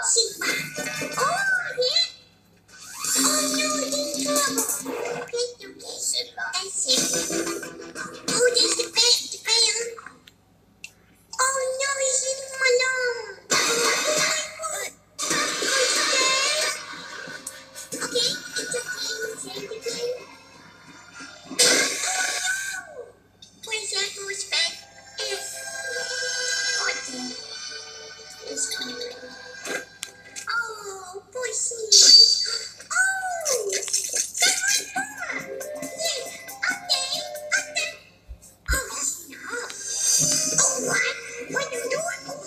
Sigma. Oh, yeah. Oh, no, he's in trouble. Okay, okay. That's it. Oh, there's the bear. Oh, no, he's leaving him alone. Oh, okay. Okay, it's okay. Save the game. Oh, no. Where's that goes back? Yes. 14. It's 2020. Oh, poor Steve. Oh, that was fun. Yes, okay. Oh, no. Oh, what? What you doing?